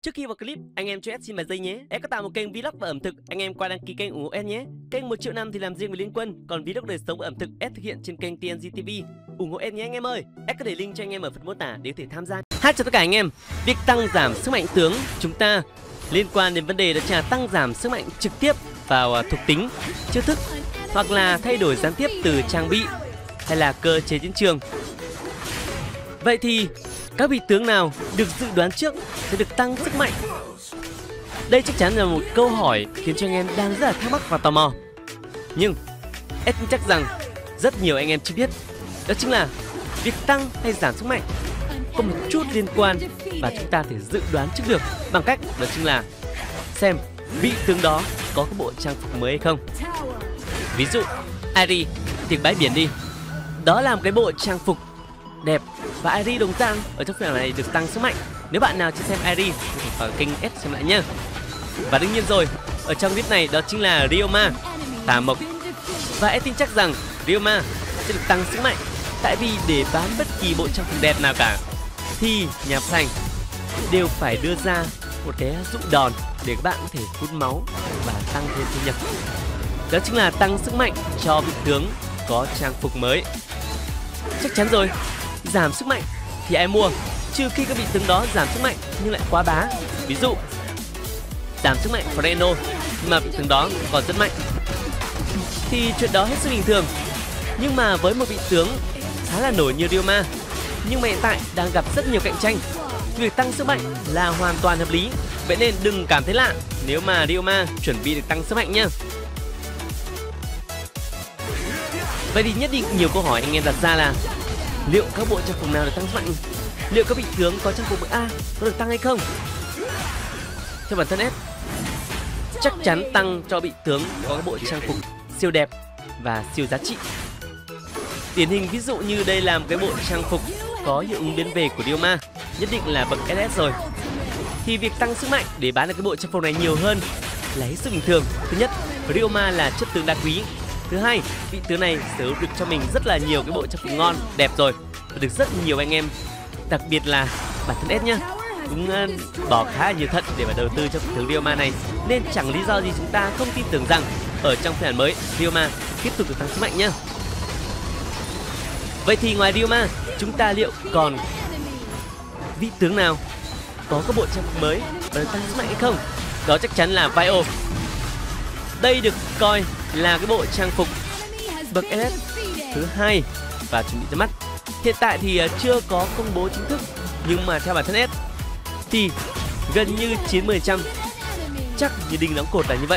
Trước khi vào clip, anh em cho S xin vài giây nhé. S có tạo một kênh vlog và ẩm thực, anh em qua đăng ký kênh ủng hộ S nhé. Kênh 1 triệu năm thì làm riêng với Liên Quân, còn vlog đời sống và ẩm thực S thực hiện trên kênh TNG TV. Ủng hộ S nhé anh em ơi. S có để link cho anh em ở phần mô tả để có thể tham gia. Chào tất cả anh em. Việc tăng giảm sức mạnh tướng chúng ta liên quan đến vấn đề đó là tăng giảm sức mạnh trực tiếp vào thuộc tính, chiêu thức hoặc là thay đổi gián tiếp từ trang bị hay là cơ chế chiến trường. Vậy thì các vị tướng nào được dự đoán trước sẽ được tăng sức mạnh? Đây chắc chắn là một câu hỏi khiến cho anh em đang rất là thắc mắc và tò mò. Nhưng S tin chắc rằng rất nhiều anh em chưa biết, đó chính là việc tăng hay giảm sức mạnh có một chút liên quan và chúng ta thể dự đoán trước được bằng cách đó chính là xem vị tướng đó có cái bộ trang phục mới hay không. Ví dụ Aery thì bãi biển đi, đó là một cái bộ trang phục đẹp và Aery đồng dạng ở trong phiên này được tăng sức mạnh. Nếu bạn nào chưa xem Aery thì vào kênh S xem lại nhá. Và đương nhiên rồi, ở trong clip này đó chính là Ryoma, tà mộc. Và S tin chắc rằng Ryoma sẽ được tăng sức mạnh, tại vì để bán bất kỳ bộ trang phục đẹp nào cả thì nhà phát hành đều phải đưa ra một cái dụ đòn để các bạn có thể hút máu và tăng thêm thu nhập. Đó chính là tăng sức mạnh cho vị tướng có trang phục mới. Chắc chắn rồi, giảm sức mạnh thì ai mua, trừ khi các vị tướng đó giảm sức mạnh nhưng lại quá bá. Ví dụ giảm sức mạnh Freno nhưng mà vị tướng đó còn rất mạnh thì chuyện đó hết sức bình thường. Nhưng mà với một vị tướng khá là nổi như Ryoma nhưng mà hiện tại đang gặp rất nhiều cạnh tranh, việc tăng sức mạnh là hoàn toàn hợp lý. Vậy nên đừng cảm thấy lạ nếu mà Ryoma chuẩn bị được tăng sức mạnh nhá. Vậy thì nhất định nhiều câu hỏi anh em đặt ra là liệu các bộ trang phục nào được tăng sức mạnh? Liệu các vị tướng có trang phục bậc A có được tăng hay không? Theo bản thân S, chắc chắn tăng cho vị tướng có các bộ trang phục siêu đẹp và siêu giá trị. Điển hình ví dụ như đây là một cái bộ trang phục có hiệu ứng biến về của Ryoma, nhất định là bậc SS rồi. Thì việc tăng sức mạnh để bán được cái bộ trang phục này nhiều hơn là hết sức bình thường. Thứ nhất, Ryoma là chất tướng đá quý. Thứ hai, vị tướng này sở hữu được cho mình rất là nhiều cái bộ trang phục ngon, đẹp rồi, và được rất nhiều anh em, đặc biệt là bản thân S nhá, cũng bỏ khá là nhiều thận để mà đầu tư cho vị tướng Ryoma này. Nên chẳng lý do gì chúng ta không tin tưởng rằng ở trong phiên bản mới Ryoma tiếp tục được tăng sức mạnh nhá. Vậy thì ngoài Ryoma, chúng ta liệu còn vị tướng nào có các bộ trang phục mới và được tăng sức mạnh hay không? Đó chắc chắn là Vio. Đây được coi là cái bộ trang phục bậc SS thứ hai và chuẩn bị ra mắt. Hiện tại thì chưa có công bố chính thức, nhưng mà theo bản thân S thì gần như 90% chắc như đinh đóng cột là như vậy.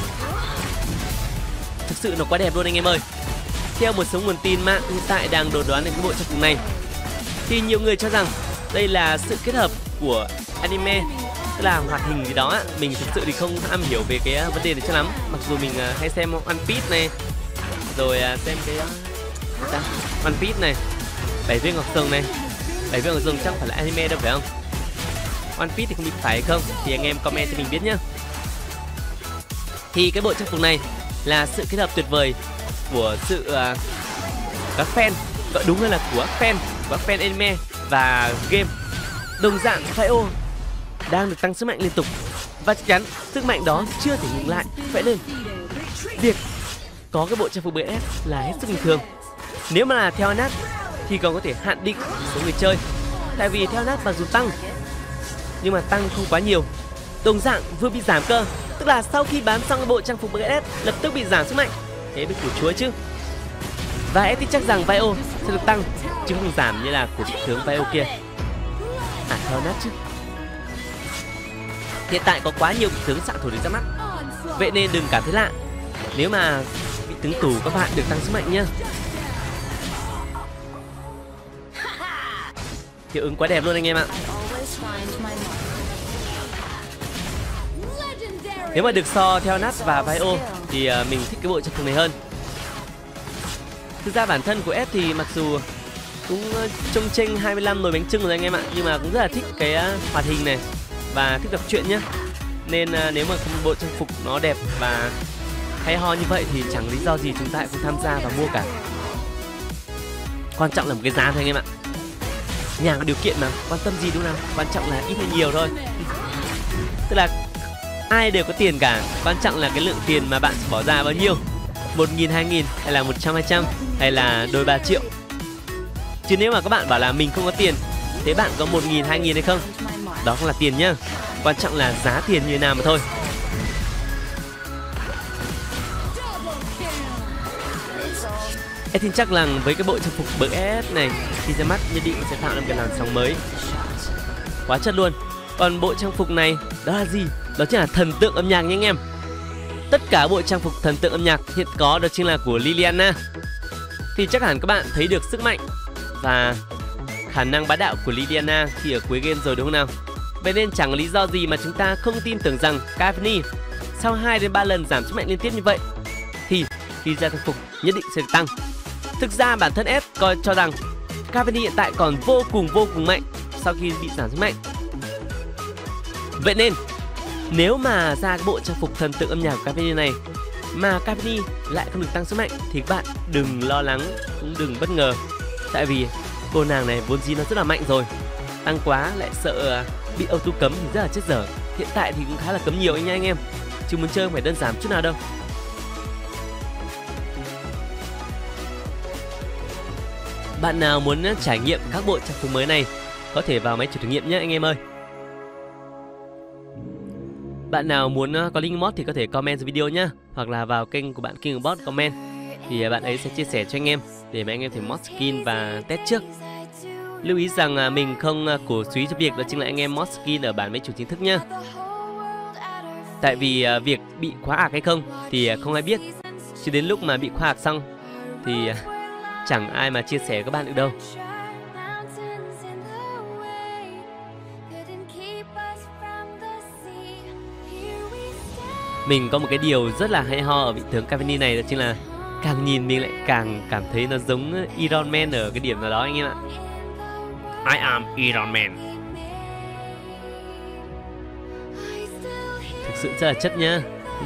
Thực sự nó quá đẹp luôn anh em ơi. Theo một số nguồn tin mạng hiện tại đang đồn đoán về cái bộ trang phục này, thì nhiều người cho rằng đây là sự kết hợp của anime, tức là hoạt hình gì đó. Mình thực sự thì không am hiểu về cái vấn đề này cho lắm, mặc dù mình hay xem One Piece này, rồi xem cái One Piece này, Bảy viên ngọc rồng này. Bảy viên ngọc rồng chắc phải là anime đâu phải không? One Piece thì không biết phải hay không thì anh em comment cho mình biết nhá. Thì cái bộ trang phục này là sự kết hợp tuyệt vời của sự các fan, gọi đúng hơn là của các fan anime và game. Đồng dạng Vio đang được tăng sức mạnh liên tục và chắc chắn sức mạnh đó chưa thể ngừng lại. Vậy nên việc có cái bộ trang phục BS là hết sức bình thường. Nếu mà là theo Anat thì còn có thể hạn định số người chơi, tại vì theo Anat mặc dù tăng nhưng mà tăng không quá nhiều. Đồng dạng vừa bị giảm cơ, tức là sau khi bán xong cái bộ trang phục BS lập tức bị giảm sức mạnh, thế mới củ chuối chứ. Và S tin chắc rằng Vio sẽ được tăng chứ không giảm như là của vị tướng Vio kia. Theo Anat chứ. Hiện tại có quá nhiều vị tướng xạ thủ được ra mắt, vậy nên đừng cảm thấy lạ nếu mà vị tướng tù các bạn được tăng sức mạnh nhá. Hiệu ứng quá đẹp luôn anh em ạ. Nếu mà được so theo Nat và Vio thì mình thích cái bộ trang phục này hơn. Thực ra bản thân của S thì mặc dù cũng trông chênh 25 nồi bánh chưng rồi anh em ạ, nhưng mà cũng rất là thích cái hoạt hình này và thích đọc truyện nhá. Nên nếu mà bộ trang phục nó đẹp và hay ho như vậy thì chẳng lý do gì chúng ta lại không tham gia và mua cả. Quan trọng là một cái giá thôi anh em ạ. Nhà có điều kiện mà, quan tâm gì đúng không nào? Quan trọng là ít hay nhiều thôi. Tức là ai đều có tiền cả, quan trọng là cái lượng tiền mà bạn bỏ ra bao nhiêu, 1.000, 2.000 hay là 100, 200 hay là đôi 3 triệu. Chứ nếu mà các bạn bảo là mình không có tiền, thế bạn có 1.000, 2.000 hay không, đó cũng là tiền nhá. Quan trọng là giá tiền như thế nào mà thôi. Em tin chắc rằng với cái bộ trang phục bậc S này khi ra mắt nhất định sẽ tạo ra một cái làn sóng mới. Quá chất luôn. Còn bộ trang phục này đó là gì? Đó chính là thần tượng âm nhạc nha anh em. Tất cả bộ trang phục thần tượng âm nhạc hiện có đó chính là của Liliana. Thì chắc hẳn các bạn thấy được sức mạnh và khả năng bá đạo của Liliana khi ở cuối game rồi đúng không nào? Vậy nên chẳng có lý do gì mà chúng ta không tin tưởng rằng Cavani sau 2 đến 3 lần giảm sức mạnh liên tiếp như vậy thì khi ra trang phục nhất định sẽ tăng. Thực ra bản thân S coi cho rằng Cavani hiện tại còn vô cùng mạnh sau khi bị giảm sức mạnh. Vậy nên nếu mà ra cái bộ trang phục thần tượng âm nhạc của Cavani này mà Cavani lại không được tăng sức mạnh thì các bạn đừng lo lắng, cũng đừng bất ngờ. Tại vì cô nàng này vốn dĩ nó rất là mạnh rồi, tăng quá lại sợ bị auto cấm thì rất là chết dở. Hiện tại thì cũng khá là cấm nhiều anh nha anh em, chứ muốn chơi không phải đơn giản chút nào đâu. Bạn nào muốn trải nghiệm các bộ trang phục mới này có thể vào máy chủ thử nghiệm nhé anh em ơi. Bạn nào muốn có link mod thì có thể comment dưới video nhé, hoặc là vào kênh của bạn KingOfBot comment thì bạn ấy sẽ chia sẻ cho anh em để mà anh em thể mod skin và test trước. Lưu ý rằng mình không cổ suý cho việc đó chính là anh em mod skin ở bản máy chủ chính thức nhé. Tại vì việc bị khóa ạc hay không thì không ai biết, chứ đến lúc mà bị khóa ạc xong thì chẳng ai mà chia sẻ với các bạn được đâu. Mình có một cái điều rất là hay ho ở vị tướng Cavani này, đó chính là càng nhìn mình lại càng cảm thấy nó giống Iron Man ở cái điểm nào đó anh em ạ. I am Iron Man. Thực sự rất là chất nhá.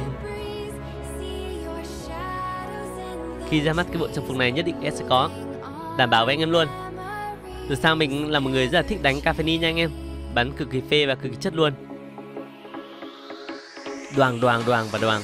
Khi ra mắt cái bộ trang phục này nhất định sẽ có, đảm bảo với anh em luôn. Từ sao mình là một người rất là thích đánh Cavani nha anh em, bắn cực kỳ phê và cực kỳ chất luôn. Đoàng và đoàng.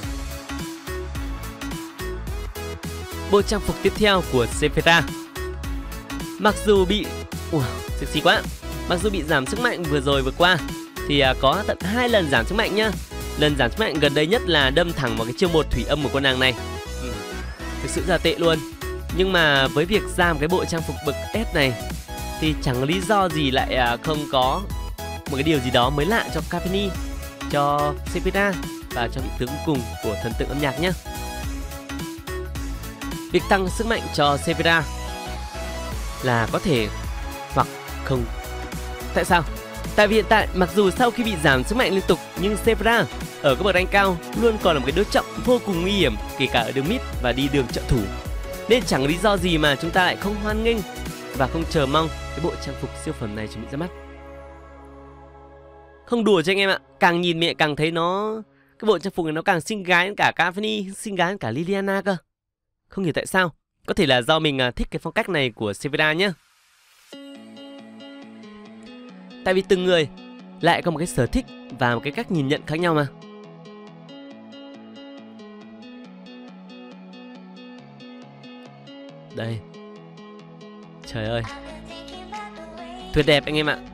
Bộ trang phục tiếp theo của Sephira. Mặc dù bị sexy quá. Mặc dù bị giảm sức mạnh vừa qua thì có tận 2 lần giảm sức mạnh nhá. Lần giảm sức mạnh gần đây nhất là đâm thẳng vào cái chiêu 1 thủy âm của con nàng này. Thực sự là tệ luôn. Nhưng mà với việc ra một cái bộ trang phục bậc S này thì chẳng lý do gì lại không có một cái điều gì đó mới lạ cho Cavani, cho Sephira và cho vị tướng cuối cùng của thần tượng âm nhạc nhé. Việc tăng sức mạnh cho Sephira là có thể hoặc không. Tại sao? Tại vì hiện tại mặc dù sau khi bị giảm sức mạnh liên tục nhưng Sephira ở các bậc rank cao luôn còn là một cái đối trọng vô cùng nguy hiểm, kể cả ở đường mid và đi đường trợ thủ. Nên chẳng lý do gì mà chúng ta lại không hoan nghênh và không chờ mong cái bộ trang phục siêu phẩm này chuẩn bị ra mắt. Không đùa cho anh em ạ, càng nhìn mẹ càng thấy nó, cái bộ trang phục này nó càng xinh gái hơn cả Cavani, xinh gái hơn cả Liliana cơ. Không hiểu tại sao. Có thể là do mình thích cái phong cách này của Sephira nhé. Tại vì từng người lại có một cái sở thích và một cái cách nhìn nhận khác nhau mà. Đây. Trời ơi. Tuyệt đẹp anh em ạ.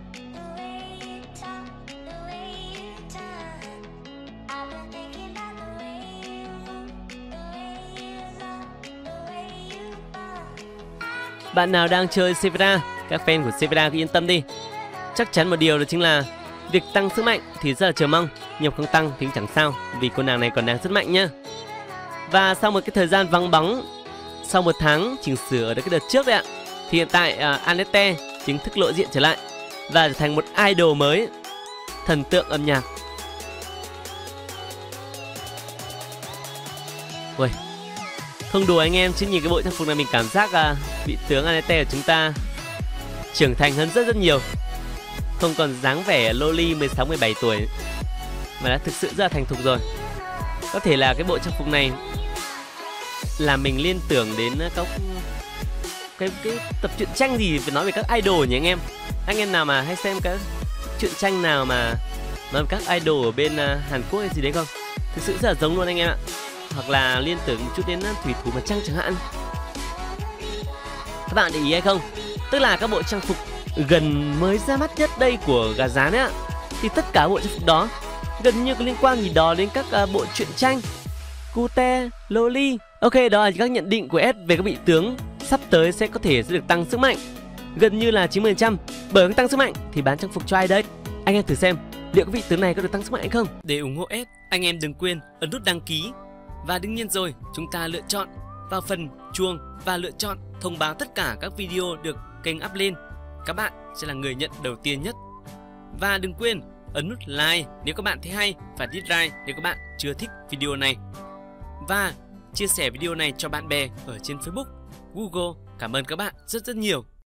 Bạn nào đang chơi Sephira, các fan của Sephira cứ yên tâm đi. Chắc chắn một điều đó chính là việc tăng sức mạnh thì rất là chờ mong, nhưng không tăng thì chẳng sao, vì cô nàng này còn đang rất mạnh nhá. Và sau một cái thời gian vắng bóng, sau 1 tháng chỉnh sửa ở cái đợt trước đấy ạ, thì hiện tại Anette chính thức lộ diện trở lại và trở thành một idol mới, thần tượng âm nhạc. Ui, không đùa anh em, chứ nhìn cái bộ trang phục này mình cảm giác vị tướng Anette của chúng ta trưởng thành hơn rất nhiều. Không còn dáng vẻ loli 16-17 tuổi mà đã thực sự rất là thành thục rồi. Có thể là cái bộ trang phục này làm mình liên tưởng đến các cái tập truyện tranh gì phải nói về các idol nhỉ anh em. Anh em nào mà hay xem cái truyện tranh nào mà mà các idol ở bên Hàn Quốc hay gì đấy không? Thực sự rất là giống luôn anh em ạ. Hoặc là liên tưởng một chút đến thủy thủ mặt trăng chẳng hạn. Các bạn để ý hay không? Tức là các bộ trang phục gần mới ra mắt nhất đây của Gà Rán ấy ạ, thì tất cả bộ trang phục đó gần như có liên quan gì đó đến các bộ truyện tranh Cute, Loli. Ok, đó là các nhận định của S về các vị tướng sắp tới sẽ có thể sẽ được tăng sức mạnh gần như là 90%. Bởi các tăng sức mạnh thì bán trang phục cho ai đấy? Anh em thử xem liệu các vị tướng này có được tăng sức mạnh hay không. Để ủng hộ S, anh em đừng quên ấn nút đăng ký. Và đương nhiên rồi, chúng ta lựa chọn vào phần chuông và lựa chọn thông báo tất cả các video được kênh up lên. Các bạn sẽ là người nhận đầu tiên nhất. Và đừng quên ấn nút like nếu các bạn thấy hay và dislike nếu các bạn chưa thích video này. Và chia sẻ video này cho bạn bè ở trên Facebook, Google. Cảm ơn các bạn rất nhiều.